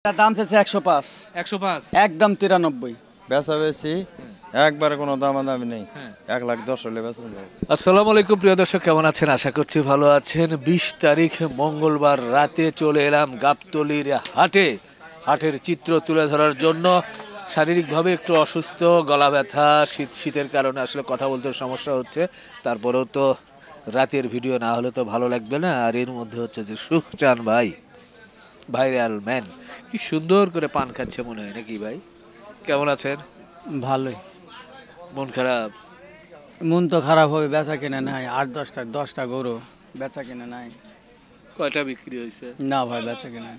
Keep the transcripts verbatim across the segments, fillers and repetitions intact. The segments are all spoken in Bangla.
দাম চাইছে একশো পাঁচ। একশো পাঁচ একদম তিরানব্বই। বেচা বেশি একবারে কোনো দামাদামি নেই, এক লাখ দশ হলে বেচা যাবে। আসসালামু আলাইকুম প্রিয় দর্শক, কেমন আছেন? আশা করছি ভালো আছেন। বিশ তারিখ মঙ্গলবার রাতে চলে এলাম গাবতলীর হাটে। হাটের চিত্র তুলে ধরার জন্য। শারীরিকভাবে একটু অসুস্থ, গলা ব্যথা, শীত শীতের কারণে আসলে কথা বলতে সমস্যা হচ্ছে। তারপরেও তো রাতের ভিডিও না হলে তো ভালো লাগবে না। আর এর মধ্যে হচ্ছে যে সুখচান ভাই, ভাইরাল ম্যান, কি সুন্দর করে পান খাচ্ছে মনে হয় নাকি? ভাই কেমন আছেন? ভালোই। মন খারাপ? মন তো খারাপ হবে, বেচা কিনে নাই। আট দশটা দশটা গরু, বেচা কিনে নাই। কয়টা বিক্রি হয়েছে? না ভাই, বেচা কিনে।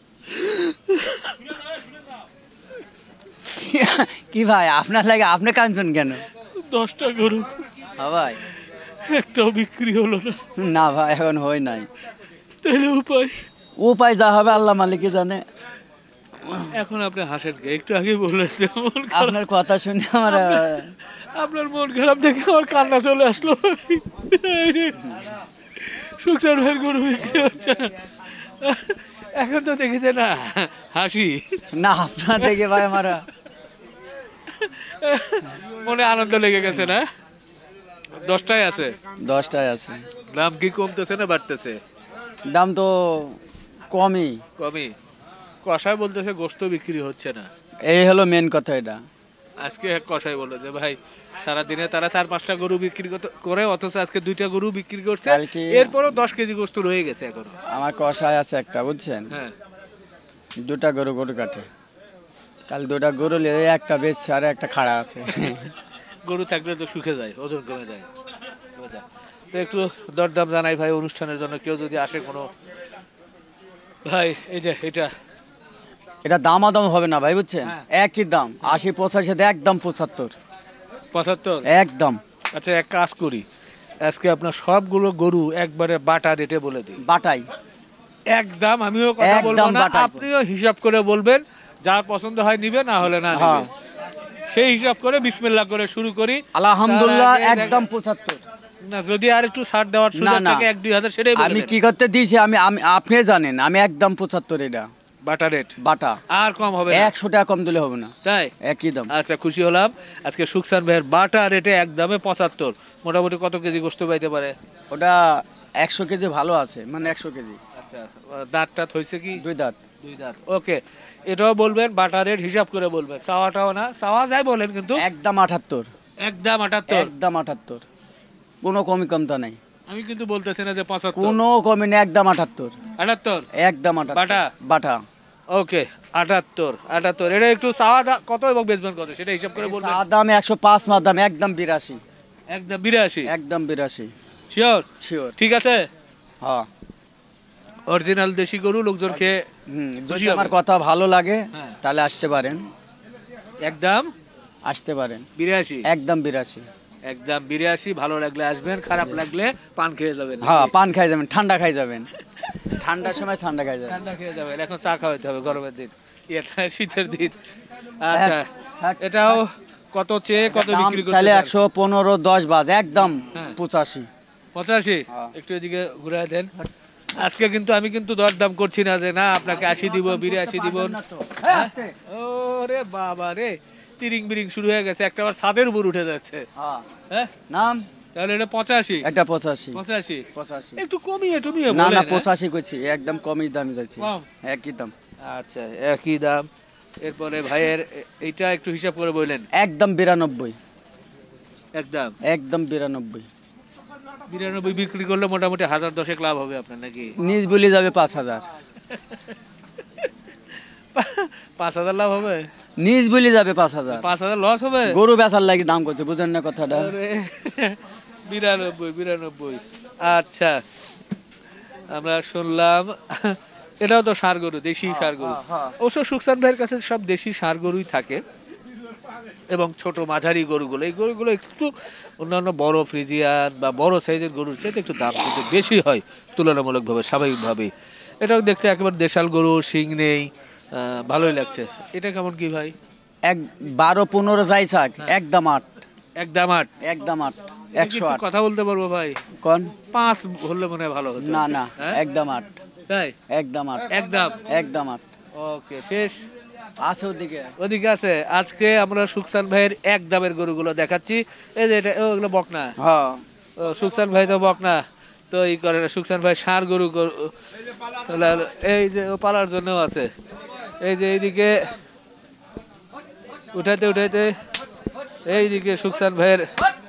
কি ভাই আপনার লাগে আপনি কাঁদছেন কেন? দশটা গরু। হ্যাঁ ভাই, একটাও বিক্রি হলো না। না ভাই এখন হয় নাই। তাহলে উপায়? উপায় যা হবে আল্লাহ মালিকই জানে। এখন আপনি হাসেন কে? একটু আগে বলেছেন আপনার কথা শুনে আমার আপনার মন খারাপ দেখে আমার কান্না চলে আসলো। সুখসান ভাইয়ের গরু বিক্রি হচ্ছে না। এখন তো দেখেছে না হাসি না, আপনার দেখে ভাই আমার মনে আনন্দ লেগে গেছে না? দশটায় আছে? দশটায় আছে। দাম কি কমতেছে না বাড়তেছে? দাম তো কমই। কমই? কষাই বলতেছে গোশত বিক্রি হচ্ছে না। এই হলো মেন কথা। এটা আজকে কষাই বললো যে ভাই সারাদিনে তারা চার পাঁচটা গরু বিক্রি করে, অথচ আজকে দুইটা গরু বিক্রি করছে, এরপরও দশ কেজি গোশত রয়ে গেছে এখনো। আমার কষাই আছে একটা, বুঝছেন? হ্যাঁ, দুটা গরু গরু কাটে। কাল দুটা গরু নিয়ে একটা বেচছে আর একটা খাড়া আছে। গরু থাকলে তো শুকে যায়, ওজন কমে যায়। তো একটু দরদাম জানাই ভাই অনুষ্ঠানের জন্য, কেউ যদি আসে কোনো ভাই। এই যে এটা এটা দাম আদাম হবে না ভাই, বুঝছেন? একই দাম, আশি পঁচাশি, একদম পঁচাত্তর। পঁচাত্তর একদম। আচ্ছা, এক কাজ করি, আজকে আপনার সবগুলো গরু একবারে বাটা রেটে বলে দিই। বাটাই একদম। আমিও কথা বলবো না, আপনিও হিসাব করে বলবেন। যার পছন্দ হয় নিবে, না হলে না নিবে। সেই হিসাব করে বিসমিল্লাহ করে শুরু করি। আলহামদুলিল্লাহ, একদম পঁচাত্তর। না, যদি আর একটু ছাড় দেওয়ার সুযোগ থাকে এক দুই হাজার, সেটাই আমি কি করতে দিয়েছি, আমি আপনি জানেন, আমি একদম পঁচাত্তর। এটা বাটা রেট, বাটা। আর কম হবে না? একশো টাকা কম দিলে হবে না। তাই? একই দাম। আচ্ছা, খুশি হলাম। আজকে সুখসান ভাইয়ের বাটা রেটে একদমে পঁচাত্তর। মোটামুটি কত কেজি গোশত পাইতে পারে? ওটা একশো কেজি ভালো আছে, মানে একশো কেজি। আচ্ছা, দাঁত টাত হয়েছে কি? দুই দাঁত। দুই দাঁত। ওকে, এটাও বলবেন, বাটা রেট হিসাব করে বলবেন। চাওয়াটাও না, চাওয়া যায় বলেন, কিন্তু একদম আটাত্তর। একদম আটাত্তর। একদম আটাত্তর, কোনো কমি কমতা নাই। আমি কিন্তু বলতেছি না যে পঁচাত্তর, কোনো কমি নেই, একদম আটাত্তর। আটাত্তর? একদম আটাত্তর। বাটা? বাটা। ওকে, আটাত্তর। আটাত্তর এটা একটু চাওয়া কত এবং বেচবেন কত সেটা হিসাব করে বলবেন। দাম একশো পাঁচ, না দাম একদম বিরাশি। একদম বিরাশি? একদম বিরাশি। শিওর? শিওর। ঠিক আছে। হ্যাঁ, অরিজিনাল দেশি গরু, লোকজন খেয়ে হুম, যদি আমার কথা ভালো লাগে তাহলে আসতে পারেন। একদম আসতে পারেন। বিরাশি? একদম বিরাশি। একদম বিরাশি। ভালো লাগলে আসবেন, খারাপ লাগলে পান খেয়ে যাবেন। হ্যাঁ, পান খাই যাবেন, ঠান্ডা খাই যাবেন। ঠান্ডার সময় ঠান্ডা খাই যাবেন। ঠান্ডা খেয়ে যাবেন। এখন চা খাওয়াইতে হবে গরমের দিন, এটা শীতের দিন। আচ্ছা, এটাও কত চেয়ে কত বিক্রি করতে? তাহলে একশো পনেরো, দশ বাদ, একদম পঁচাশি। পঁচাশি? একটু এদিকে ঘুরে দেন। আজকে কিন্তু আমি কিন্তু দরদাম করছি না যে না আপনাকে আশি দিব, বিরাশি দিব। ওরে বাবা রে, তিরিং বিরিং শুরু হয়ে গেছে, একটা আবার ছাদের উপর উঠে যাচ্ছে। হ্যাঁ, নাম তাহলে এটা পঁচাশি? একটা পঁচাশি। পঁচাশি? পঁচাশি একটু কমিয়ে টমিয়ে না, বলেন। না পঁচাশি করছি, একদম কমই দামই যাচ্ছে, একই দাম। আচ্ছা, একই দাম। এরপরে ভাইয়ের এইটা একটু হিসাব করে বললেন। একদম বিরানব্বই। একদম? একদম বিরানব্বই। বিরানব্বই বিক্রি করলে মোটামুটি হাজার দশেক লাভ হবে আপনার নাকি? নিজ বলে যাবে পাঁচ হাজার। পাঁচ হাজার লাভ হবে? নিজ বলে যাবে পাঁচ হাজার। পাঁচ হাজার লস হবে? গরু বেচার লাগে দাম করছে, বুঝেন না কথাটা? বিরানব্বই বিরানব্বই। আচ্ছা, আমরা শুনলাম এটাও তো ষাঁড় গরু, দেশি ষাঁড় গরু। অবশ্য সুখসান ভাইয়ের কাছে সব দেশি ষাঁড় গরুই থাকে, এবং ছোট মাঝারি গরুগুলো, এই গরুগুলো একটু অন্যান্য বড় ফ্রিজিয়ান বা বড় সাইজের গরুর চাইতে একটু দাম কিন্তু বেশি হয় তুলনামূলকভাবে, স্বাভাবিকভাবেই। এটাও দেখতে একেবারে দেশাল গরু, শিং নেই, ভালোই লাগছে। এটা কেমন কি ভাই? এক বারো পনেরো যাই থাক, একদম আট। একদম আট? একদম আট। একশো আট। কথা বলতে পারবো ভাই? কোন পাঁচ হলে মনে হয় ভালো হতো। না না, একদম আট। তাই? একদম আট। একদম? একদম আট। ওকে, শেষ আছে ওদিকে। ওদিকে আছে। আজকে আমরা সুকসান ভাইয়ের এক দামের গরুগুলো দেখাচ্ছি। এই যে এটা ওগুলো বকনা। হ্যাঁ ও সুকসান ভাই তো বকনা, তো এই করে না। সুকসান ভাই ষাঁড় গরু গরু- এই যে ও পালার জন্য আছে। এই যে এইদিকে উঠাইতে উঠাইতে এইদিকে সুকসান ভাইয়ের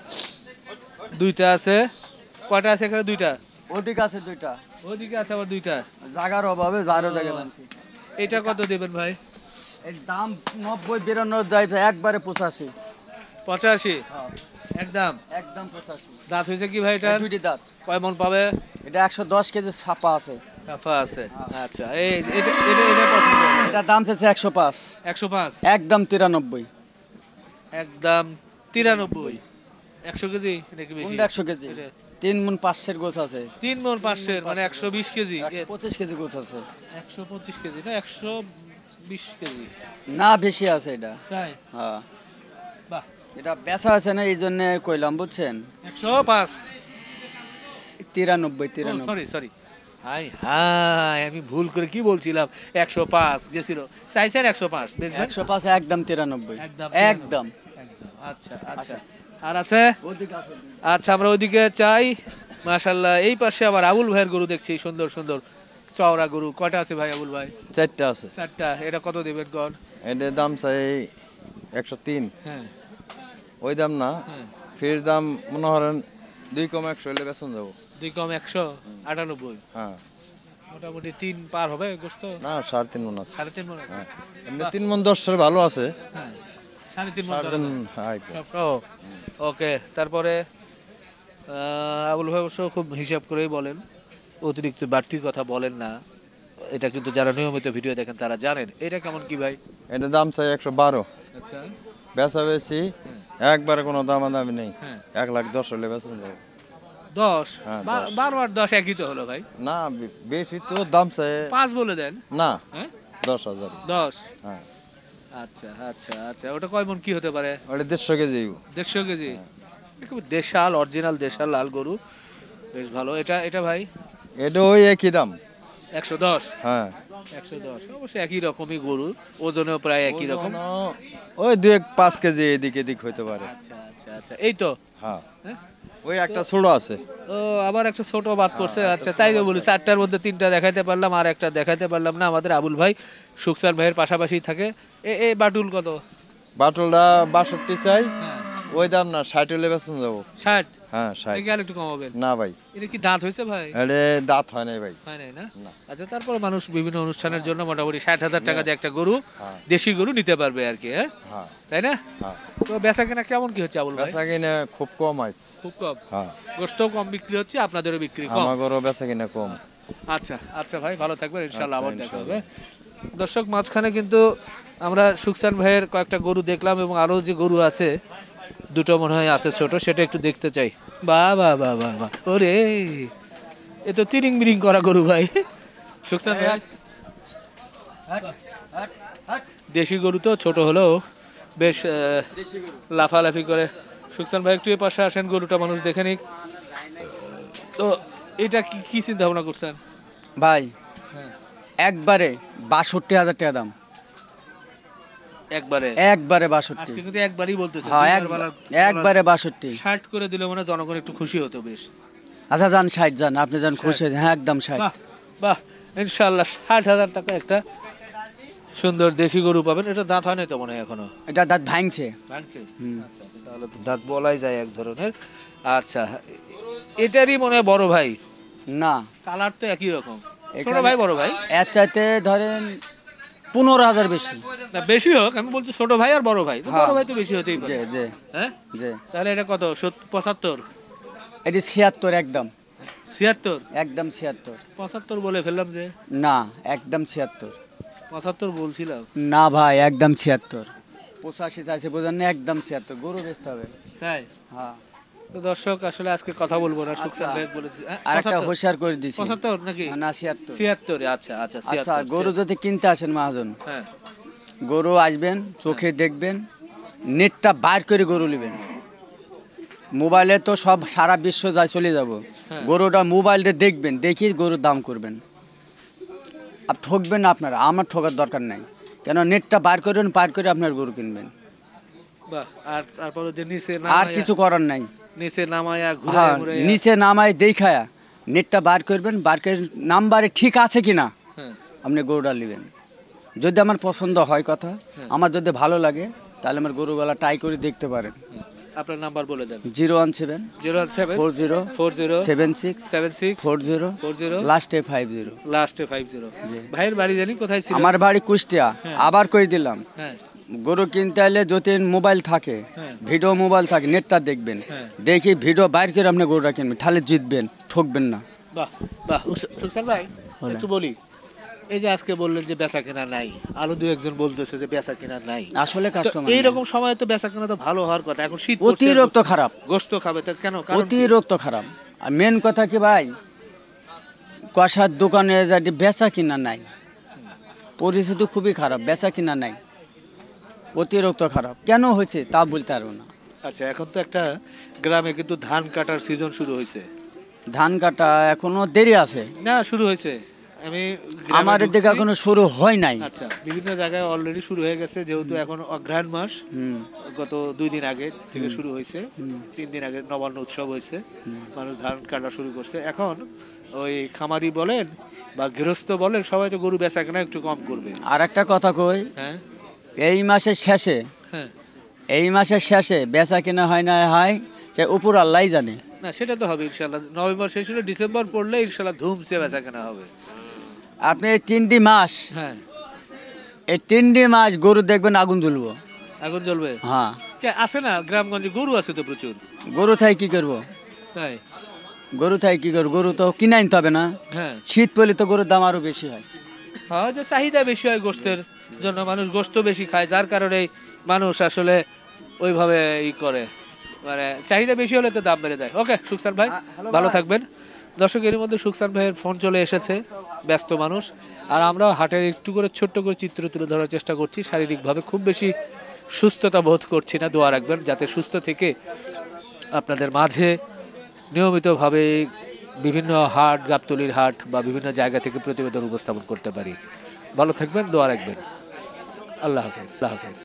দুইটা আছে। কয়টা আছে এখানে? দুইটা। ওদিকে আছে দুইটা, ওদিকে আছে আবার দুইটা। জাগার অভাবে বারো জায়গা বানছি। এটা কত দেবেন ভাই? এর দাম নব্বই বিরানব্বই দেয়, একবারে পঁচাশি। পঁচাশি হ্যাঁ একদম। একদম পঁচাশি। দাঁত হয়েছে কি ভাই এটা? দুইটি দাঁত। কয় মন পাবে? এটা একশো দশ কেজি ছাপা আছে। সাফা আছে। আচ্ছা, এই এটা এটা এটা পছন্দ। এটা দাম চাইছে একশো পাঁচ। একশো পাঁচ একদম তিরানব্বই। একদম তিরানব্বই। একশো কেজি নাকি বেশি? কোনটা একশো কেজি? এটা তিন মন পাঁচশের গোছ আছে। তিন মন পাঁচশের মানে একশো বিশ কেজি। একশো পঁচিশ কেজি গোছ আছে। একশো পঁচিশ কেজি না একশো বিশ কেজি? না বেশি আছে এটা। তাই? হ্যাঁ বাহ। এটা বেচা আছে না, এই জন্য কইলাম, বুঝছেন। একশো পাঁচ। তিরানব্বই তিরানব্বই। সরি সরি হাই হাই, আমি ভুল করে কি বলছিলাম। একশো পাঁচ গেছিল, চাইছেন একশো পাঁচ। একশো পাঁচ একদম তিরানব্বই। একদম একদম। একদম। আচ্ছা আচ্ছা। আর আছে? ওদিকে আছে। আচ্ছা, আমরা ওইদিকে চাই। মাশাল্লাহ, এই পাশে আবার আবুল ভাইয়ের গরু দেখছি, সুন্দর সুন্দর চওড়া গরু। কয়টা আছে ভাই আবুল ভাই? চারটা আছে। চারটা। এটা কত দেবেন গড়? এটার দাম চাই একশো তিন। হ্যাঁ ওই দাম না, হ্যাঁ। ফের দাম মনে করেন দুই কম একশো হলে বেতন যাবো। দুই কম একশো আটানব্বই। হ্যাঁ মোটামুটি তিন পার হবে গোস্ত? না, সাড়ে তিন মন আছে। সাড়ে তিন মন আছে? হ্যাঁ এমনি তিন মন দশের ভালো আছে। হ্যাঁ সাড়ে তিন মন সাড়ে ধরো তিন, না? হ্যাঁ সব সহ? ওকে। তারপরে আহ, আবুল ভাই অবশ্য খুব হিসাব করেই বলেন, অতিরিক্ত বাড়তির কথা বলেন না। এটা কিন্তু যারা নিয়মিত ভিডিও দেখেন তারা জানেন। এটা কেমন কি ভাই? এটার দাম চাই একশো বারো। আচ্ছা। বেচা বেশি একবারে কোনো দামাদামি নেই। হ্যাঁ। এক লাখ দশ হলে বেতন যাবো। দশ? হ্যাঁ, বা- দশ। বারো আর দশ একই তো হলো ভাই। না বে- বেশি তো দাম চাই। পাঁচ বলে দেন। না, হ্যাঁ দশ হাজার। দশ। হ্যাঁ আচ্ছা আচ্ছা আচ্ছা। ওটা কয় মন কি হতে পারে? ওটা দেড়শো কেজি। দেড়শো কেজি। একেবারে দেশাল, অরিজিনাল দেশাল লাল গরু, বেশ ভালো। এটা এটা ভাই এটা ওই একই দাম। একশো দশ। হ্যাঁ একশো দশ অবশ্যই একই রকমই গরু, ওজনেও প্রায় একই রকম। ওজনও ওই দু এক পাঁচ কেজি এদিক এদিক হইতে পারে। আচ্ছা আচ্ছা আচ্ছা। এই তো। হ্যাঁ হ্যাঁ? ওই একটা ছোট আছে। ও আবার একটা ছোট বাদ পড়ছে। আচ্ছা, তাই তো বলি, চারটার মধ্যে তিনটা দেখাইতে পারলাম আর একটা দেখাইতে পারলাম না। আমাদের আবুল ভাই সুকসান ভাইয়ের পাশাপাশি থাকে। এ এ বাটুল কত? বাটুলটা বাষট্টি চাই। হ্যাঁ ওই দাম না, ষাট হলে বেতন যাবো। ষাট? হ্যাঁ ষাট। গেলে একটু কমাবেন। না ভাই, এটা কি দাঁত হয়েছে ভাই? এটা দাঁত হয় নাই ভাই। হয় নাই না? না। আচ্ছা, তারপরে মানুষ বিভিন্ন অনুষ্ঠানের জন্য মোটামুটি ষাট হাজার টাকা দিয়ে একটা গরু, হ্যাঁ। দেশি গরু নিতে পারবে আর কি। হ্যাঁ হ্যাঁ তাই না? হ্যাঁ। তো বেচা কেনা কেমন কি হচ্ছে আবুল ভাই? বেচা কিনা খুব কম আছে। খুব কম? হ্যাঁ গোস্ত কম বিক্রি হচ্ছে, আপনাদেরও বিক্রি কম? আমাদেরও বেচা কিনা কম। আচ্ছা আচ্ছা ভাই, ভালো থাকবেন, ইনশাল্লাহ আচ্ছা, আবার দেখা ইনশাল্লাহ। হবে। দর্শক, মাঝখানে কিন্তু আমরা সুকসান ভাইয়ের কয়েকটা গরু দেখলাম এবং আরো যে গরু আছে দুটো মনে হয় আছে ছোট, সেটা একটু দেখতে চাই। বাহ বাহ বাহ বাহ বাহ, ওরে এ তো তিরিং বিরিং করা গরু ভাই। সুকসান ভাই দেশি গরু তো, ছোট হলেও বেশ আহ, লাফালাফি করে। সুকসান ভাই একটু এ পাশে আসেন, গরুটা মানুষ দেখে নিক। তো এটা কি কি চিন্তা ভাবনা করছেন ভাই? হ্যাঁ। একবারে বাষট্টি হাজার টাকা দাম। একবারে? একবারে বাষট্টি। আজকে কিন্তু একবারই বলতেছে। হ্যাঁ দুইবার এক- বলার- একবারে বাষট্টি। ষাট করে দিলে মানে জনগণ একটু খুশি হতো বেশ। আচ্ছা যান ষাট যান, আপনি যান খুশি হয়ে- হ্যাঁ একদম ষাট। বাহ বাহ, ইনশাল্লাহ ষাট হাজার টাকা একটা সুন্দর দেশি গরু পাবেন। এটা দাঁত হয় না তো মনে হয় এখনো? এটা দাঁত ভাঙছে। ভাঙছে? হুম। আচ্ছা আচ্ছা, তাহলে তো দাঁত বলাই যায় এক ধরনের। আচ্ছা, এটারই মনে হয় বড় ভাই। না, কালার তো একই রকম। ছোট এখানে- ভাই বড় ভাই? এর চাইতে ধরেন পনেরো হাজার বেশি। না বেশি হোক, আমি বলছি ছোট ভাই আর বড় ভাই, তো হ্যাঁ। বড় ভাই তো বেশি হতেই যে পারে। যে হ্যাঁ যে তাহলে এটা কত? সত্তর পঁচাত্তর? এটি ছিয়াত্তর একদম। ছিয়াত্তর? একদম ছিয়াত্তর। পঁচাত্তর বলে ফেললাম যে। না একদম ছিয়াত্তর। পঁচাত্তর বলছিলাম। না ভাই একদম ছিয়াত্তর। পঁচাশি চাইছে বোঝেন না, একদম ছিয়াত্তর। গরু বেচতে হবে। তাই? হ্যাঁ। তো দর্শক, আসলে আজকে কথা বলবো না, সুকসান আচ্ছা। ভাই বলেছে। হ্যাঁ, আর একটা পঁচাত্তর? হুঁশিয়ার করে দিছি। পঁচাত্তর নাকি? না ছিয়াত্তর। ছিয়াত্তর? আচ্ছা আচ্ছা, আচ্ছা, ছিয়াত্তর। গরু যদি কিনতে আসেন মহাজন, হ্যাঁ গরু আসবেন, চোখে দেখবেন, নেটটা বাইর করে গরু নেবেন। মোবাইলে তো সব সারা বিশ্ব যায় চলে যাব। হ্যাঁ। গরুটা মোবাইলে দেখবেন, দেখি গরুর দাম করবেন। আর ঠকবেন না আপনারা, আমার ঠকার দরকার নাই, কেন নেটটা বার করবেন, বার করে আপনার গরু কিনবেন, বাহ, আর তারপরে যে নিচে আর নামায়া- কিছু করার নাই। নিচে নামায়া হ্যাঁ, ঘুরায় ঘুরায়া- নিচে নামায় দেখায়া নেটটা বার করবেন, বার করে নাম্বারে ঠিক আছে কিনা হ্যাঁ, আপনি গরুটা নেবেন। যদি আমার পছন্দ হয় কথা, আমার যদি ভালো লাগে, তাহলে আমার গরুগুলা ট্রাই করে দেখতে পারেন। আপনার নাম্বার বলে দেন। Zero one seven zero seven four zero four zero seven six seven six four zero four zero লাস্টে ফাইভ জিরো। লাস্টে ফাইভ জিরো। ভাইয়ের বাড়ি জানি কোথায় ছিল? আমার বাড়ি কুষ্টিয়া। আবার কই দিলাম, হ্যাঁ, গরু কিনতে হলে যদি মোবাইল থাকে, হ্যাঁ। ভিডিও মোবাইল থাকে, নেটটা দেখবেন, হ্যাঁ। দেখি ভিডিও বাইর করে আপনি গরুটা কিনবেন, তাহলে জিতবেন, ঠকবেন না। বাহ বাহ। সুকসান ভাই একটু বলি, এই যে আজকে বললেন যে বেচা কেনা নাই, আরো দু একজন বলতেছে যে বেচা কেনা নাই, আসলে কাস্টমার এইরকম সময় তো বেচা কেনা তো ভালো হওয়ার কথা। এখন শীত পড়ছে, অতিরিক্ত খারাপ, গোস্ত খাবে তো কেন? কারণ কি? অতিরিক্ত খারাপ। আর মেন কথা কি ভাই, কষার দোকানে যাতে বেচা কিনা নাই, পরিস্থিতি খুবই খারাপ, বেচা কিনা নাই, অতিরিক্ত খারাপ। কেন হয়েছে তা বলতে পারবো না। আচ্ছা, এখন তো একটা গ্রামে কিন্তু ধান কাটার সিজন শুরু হয়েছে ধান কাটা এখনো দেরি আছে, না? শুরু হয়েছে। আমি গ্রামে আমার ঢুকছি। দিকে এখনো শুরু হয় নাই। আচ্ছা, বিভিন্ন জায়গায় অলরেডি শুরু হয়ে গেছে, যেহেতু এখন অঘ্রাণ মাস। হুম, গত দুই দিন আগে থেকে শুরু হয়েছে, তিন দিন আগে নবান্ন উৎসব হয়েছে, মানুষ ধান কাটা শুরু করছে। এখন ওই খামারি বলেন বা গৃহস্থ বলেন, সবাই তো গরু বেচা কেনা একটু কম করবে। আর একটা কথা কই, হ্যাঁ এই মাসের শেষে, হ্যাঁ, এই মাসের শেষে বেচা কিনা হয় না হয় সে উপর আল্লাহ জানে। না সেটা তো হবে ইনশাল্লাহ। নভেম্বর শেষ হলে ডিসেম্বর পড়লে ইনশাল্লাহ ধুমসে বেচা কেনা হবে। আপনি এই তিনটি মাস, হ্যাঁ, এই তিনটি মাস গরু দেখবেন আগুন জ্বলবো। আগুন জ্বলবে। হ্যাঁ, কে আছে না গ্রামগঞ্জে গরু আছে তো প্রচুর, গরু থাই কি করবো, তাই? গরু থাই কি করবো, গরু তো কিনে আনতে হবে না, হ্যাঁ শীত পড়লে তো গরুর দাম আরো বেশি হয়। হ্যাঁ, যে চাহিদা বেশি হয় গোস্তের জন্য, মানুষ গোস্ত বেশি খায়, যার কারণে মানুষ আসলে ওইভাবে ই করে, মানে চাহিদা বেশি হলে তো দাম বেড়ে যায়। ওকে সুকসান ভাই, ভালো থাকবেন। দর্শক, এর মধ্যে সুকসান ভাইয়ের ফোন চলে এসেছে, ব্যস্ত মানুষ। আর আমরা হাটের একটু করে ছোট্ট করে চিত্র তুলে ধরার চেষ্টা করছি। শারীরিকভাবে খুব বেশি সুস্থতা বোধ করছি না, দোয়া রাখবেন যাতে সুস্থ থেকে আপনাদের মাঝে নিয়মিতভাবে বিভিন্ন হাট, গাবতলীর হাট বা বিভিন্ন জায়গা থেকে প্রতিবেদন উপস্থাপন করতে পারি। ভালো থাকবেন, দোয়া রাখবেন। আল্লাহ হাফেজ, আল্লাহ হাফেজ।